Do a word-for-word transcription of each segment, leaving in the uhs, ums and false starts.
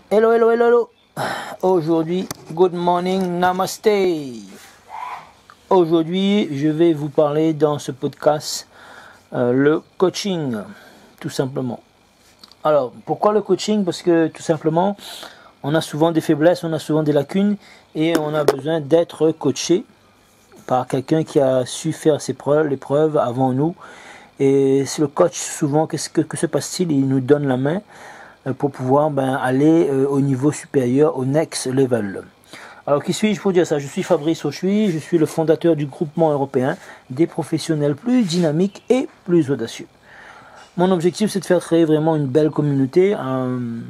Hello, hello, hello, hello. Aujourd'hui, good morning, namaste. Aujourd'hui, je vais vous parler dans ce podcast euh, le coaching, tout simplement. Alors, pourquoi le coaching? Parce que tout simplement, on a souvent des faiblesses, on a souvent des lacunes et on a besoin d'être coaché par quelqu'un qui a su faire ses preuves, les preuves avant nous. Et c'est le coach, souvent, qu'est-ce que, que se passe-t-il? Il nous donne la main pour pouvoir ben, aller euh, au niveau supérieur, au next level. Alors qui suis-je pour dire ça? Je suis Fabrice Auchuy, je suis le fondateur du groupement européen des professionnels plus dynamiques et plus audacieux. Mon objectif, c'est de faire créer vraiment une belle communauté, un,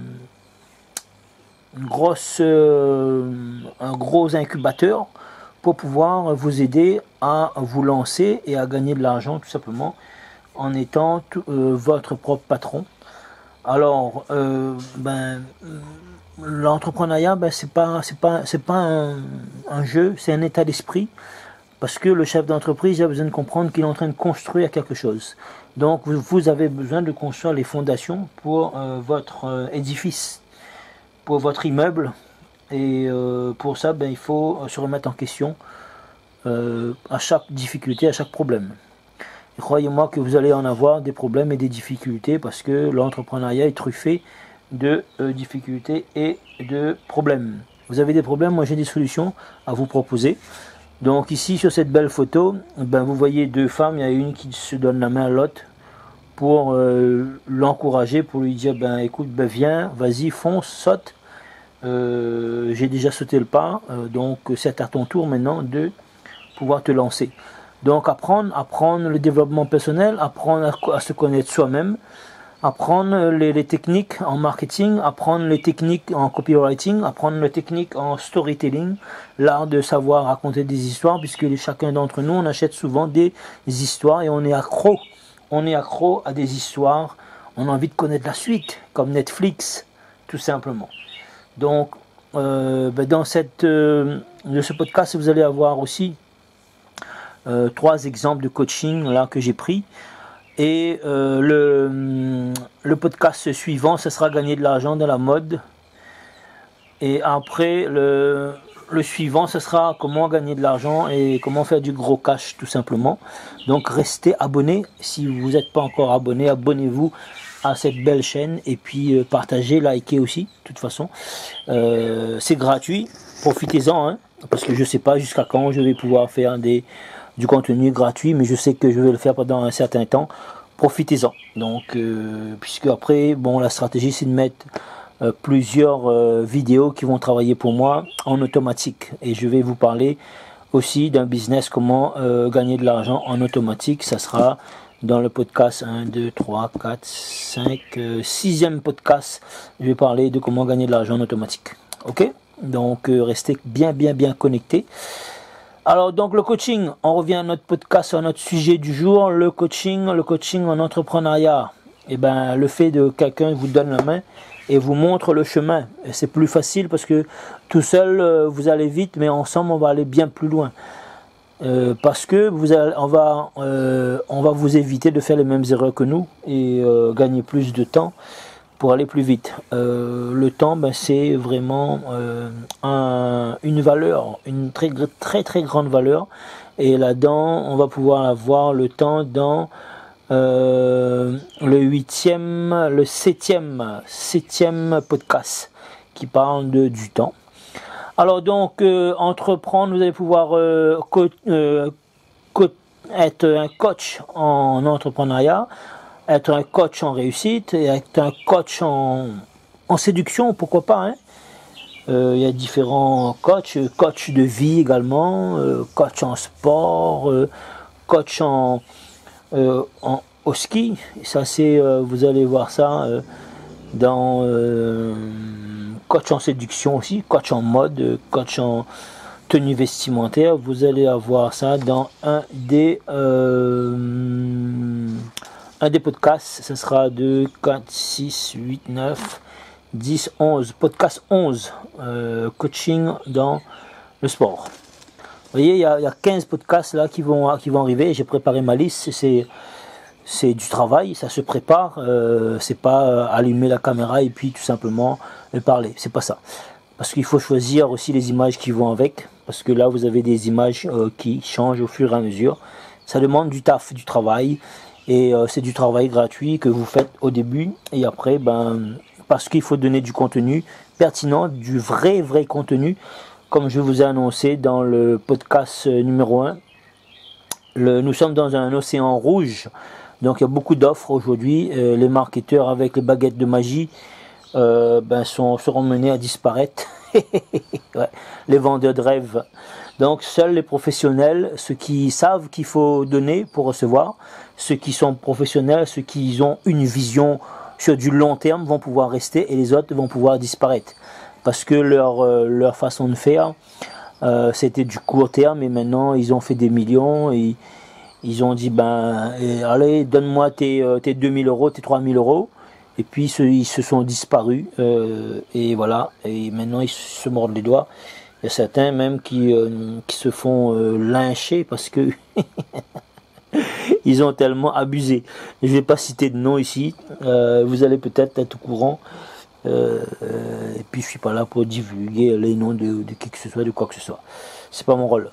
une grosse, euh, un gros incubateur pour pouvoir vous aider à vous lancer et à gagner de l'argent tout simplement en étant tout, euh, votre propre patron. Alors, euh, ben, l'entrepreneuriat, ben, c'est pas, c'est pas, c'est pas un, un jeu, c'est un état d'esprit. Parce que le chef d'entreprise a besoin de comprendre qu'il est en train de construire quelque chose. Donc, vous, vous avez besoin de construire les fondations pour euh, votre euh, édifice, pour votre immeuble. Et euh, pour ça, ben, il faut se remettre en question euh, à chaque difficulté, à chaque problème. Croyez-moi que vous allez en avoir des problèmes et des difficultés parce que l'entrepreneuriat est truffé de euh, difficultés et de problèmes. Vous avez des problèmes, moi j'ai des solutions à vous proposer. Donc ici sur cette belle photo, ben, vous voyez deux femmes, il y a une qui se donne la main à l'autre pour euh, l'encourager, pour lui dire ben écoute, ben viens, vas-y, fonce, saute. Euh, j'ai déjà sauté le pas, euh, donc c'est à ton tour maintenant de pouvoir te lancer. Donc apprendre, apprendre le développement personnel, apprendre à, à se connaître soi-même, apprendre les, les techniques en marketing, apprendre les techniques en copywriting, apprendre les techniques en storytelling, l'art de savoir raconter des histoires, puisque chacun d'entre nous, on achète souvent des histoires et on est accro. On est accro à des histoires, on a envie de connaître la suite, comme Netflix, tout simplement. Donc, euh, ben dans cette, euh, de ce podcast, vous allez avoir aussi Euh, trois exemples de coaching là que j'ai pris et euh, le, le podcast suivant ce sera gagner de l'argent dans la mode et après le, le suivant ce sera comment gagner de l'argent et comment faire du gros cash tout simplement. Donc restez abonnés, si vous n'êtes pas encore abonné, abonnez-vous à cette belle chaîne et puis euh, partagez, likez aussi de toute façon, euh, c'est gratuit, profitez-en hein, parce que je sais pas jusqu'à quand je vais pouvoir faire des du contenu gratuit, mais je sais que je vais le faire pendant un certain temps. Profitez-en. Donc, euh, puisque après, bon, la stratégie, c'est de mettre euh, plusieurs euh, vidéos qui vont travailler pour moi en automatique. Et je vais vous parler aussi d'un business, comment euh, gagner de l'argent en automatique. Ça sera dans le podcast un, deux, trois, quatre, cinq, euh, sixième podcast. Je vais parler de comment gagner de l'argent en automatique. Ok? Donc, euh, restez bien, bien, bien connectés. Alors donc le coaching, on revient à notre podcast, à notre sujet du jour, le coaching, le coaching en entrepreneuriat. Et ben le fait de quelqu'un vous donne la main et vous montre le chemin. Et c'est plus facile parce que tout seul euh, vous allez vite, mais ensemble on va aller bien plus loin. Euh, parce que vous allez, on va, euh, on va vous éviter de faire les mêmes erreurs que nous et euh, gagner plus de temps pour aller plus vite. Euh, le temps, ben, c'est vraiment euh, un, une valeur, une très, très très grande valeur. Et là-dedans, on va pouvoir avoir le temps dans euh, le huitième, le septième, septième podcast qui parle de, du temps. Alors donc, euh, entreprendre, vous allez pouvoir euh, co euh, co être un coach en entrepreneuriat, être un coach en réussite et être un coach en, en séduction, pourquoi pas hein. Euh, il y a différents coachs, coach de vie également, euh, coach en sport, euh, coach en, euh, en au ski. Et ça c'est, euh, vous allez voir ça euh, dans euh, coach en séduction aussi, coach en mode, coach en tenue vestimentaire. Vous allez avoir ça dans un des euh, un des podcasts, ce sera deux, quatre, six, huit, neuf, dix, onze, podcast onze, euh, coaching dans le sport. Vous voyez, il y a, il y a quinze podcasts là qui vont, qui vont arriver, j'ai préparé ma liste, c'est c'est du travail, ça se prépare, euh, c'est pas euh, allumer la caméra et puis tout simplement euh, parler, c'est pas ça. Parce qu'il faut choisir aussi les images qui vont avec, parce que là vous avez des images euh, qui changent au fur et à mesure. Ça demande du taf, du travail, et euh, c'est du travail gratuit que vous faites au début, et après, ben, parce qu'il faut donner du contenu pertinent, du vrai, vrai contenu, comme je vous ai annoncé dans le podcast numéro un. Le, nous sommes dans un océan rouge, donc il y a beaucoup d'offres aujourd'hui. Euh, les marketeurs avec les baguettes de magie euh, ben, sont, seront menés à disparaître. Ouais, les vendeurs de rêves. Donc seuls les professionnels, ceux qui savent qu'il faut donner pour recevoir, ceux qui sont professionnels, ceux qui ont une vision sur du long terme vont pouvoir rester et les autres vont pouvoir disparaître. Parce que leur, euh, leur façon de faire, euh, c'était du court terme et maintenant ils ont fait des millions et ils ont dit ben et, allez donne-moi tes, euh, tes deux mille euros, tes trois mille euros. Et puis ils se sont disparus euh, et voilà, et maintenant ils se mordent les doigts. Il y a certains même qui, euh, qui se font euh, lyncher parce que ils ont tellement abusé. Je ne vais pas citer de nom ici, euh, vous allez peut-être être au courant. Euh, euh, et puis je suis pas là pour divulguer les noms de, de qui que ce soit, de quoi que ce soit. C'est pas mon rôle.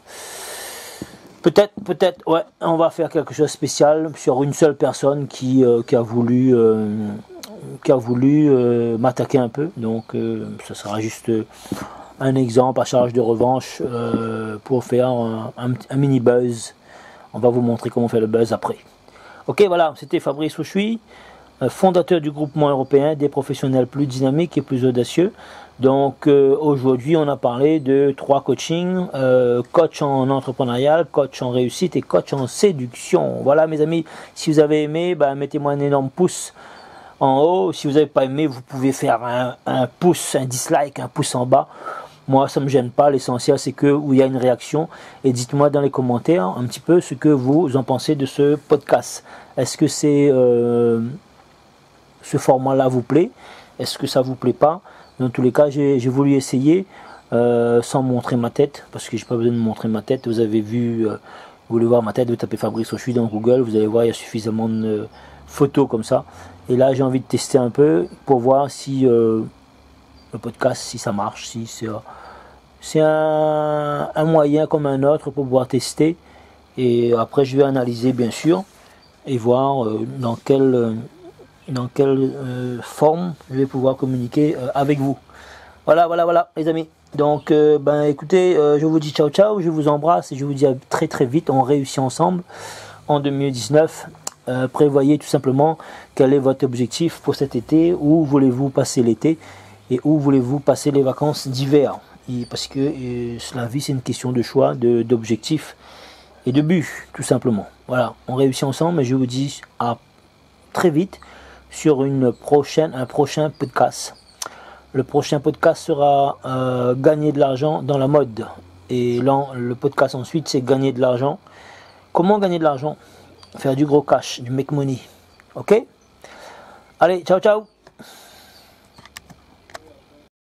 Peut-être, peut-être, ouais, on va faire quelque chose de spécial sur une seule personne qui, euh, qui a voulu... Euh, qui a voulu euh, m'attaquer un peu, donc euh, ce sera juste euh, un exemple à charge de revanche euh, pour faire un, un, un mini buzz. On va vous montrer comment faire le buzz après. Ok, voilà, c'était Fabrice Auchuy, fondateur du groupement européen des professionnels plus dynamiques et plus audacieux. Donc euh, aujourd'hui on a parlé de trois coachings, euh, coach en entrepreneurial, coach en réussite et coach en séduction. Voilà mes amis, si vous avez aimé, bah, mettez-moi un énorme pouce en haut. Si vous n'avez pas aimé, vous pouvez faire un, un pouce, un dislike, un pouce en bas. Moi, ça ne me gêne pas. L'essentiel, c'est que où il y a une réaction. Et dites-moi dans les commentaires un petit peu ce que vous en pensez de ce podcast. Est-ce que c'est euh, ce format-là vous plaît? Est-ce que ça vous plaît pas? Dans tous les cas, j'ai voulu essayer euh, sans montrer ma tête, parce que j'ai pas besoin de montrer ma tête. Vous avez vu, euh, vous voulez voir ma tête, vous tapez Fabrice Auchuy dans Google, vous allez voir, il y a suffisamment de euh, photos comme ça. Et là, j'ai envie de tester un peu pour voir si euh, le podcast, si ça marche, si c'est euh, c'est un, un moyen comme un autre pour pouvoir tester. Et après, je vais analyser, bien sûr, et voir euh, dans quelle, euh, dans quelle euh, forme je vais pouvoir communiquer euh, avec vous. Voilà, voilà, voilà, les amis. Donc, euh, ben, écoutez, euh, je vous dis ciao, ciao, je vous embrasse et je vous dis à très, très vite. On réussit ensemble en deux mille dix-neuf. Euh, prévoyez tout simplement quel est votre objectif pour cet été, où voulez-vous passer l'été et où voulez-vous passer les vacances d'hiver. Parce que euh, la vie, c'est une question de choix, d'objectifs et de but, tout simplement. Voilà, on réussit ensemble et je vous dis à très vite sur une prochaine, un prochain podcast. Le prochain podcast sera euh, gagner de l'argent dans la mode. Et là, le podcast ensuite, c'est gagner de l'argent. Comment gagner de l'argent? Faire du gros cash, du make money. Ok? Allez, ciao, ciao!